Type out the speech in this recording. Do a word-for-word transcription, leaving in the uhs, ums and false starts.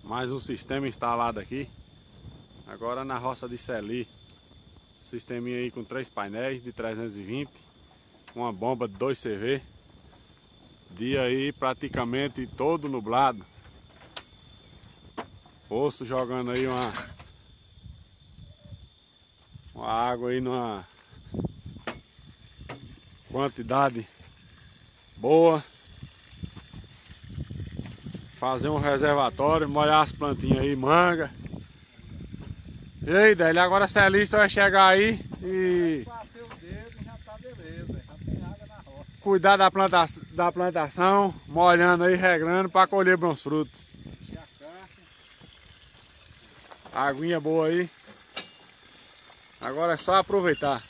Mais um sistema instalado aqui. Agora na roça de Celi. Sisteminha aí com três painéis de trezentos e vinte. Uma bomba de dois C V. Dia aí praticamente todo nublado. Poço jogando aí uma, uma água aí numa quantidade boa. Fazer um reservatório, molhar as plantinhas aí, manga. E aí, Délio, agora a Celista vai chegar aí e cuidar da, planta, da plantação, molhando aí, regrando para colher bons frutos. Aguinha boa aí. Agora é só aproveitar.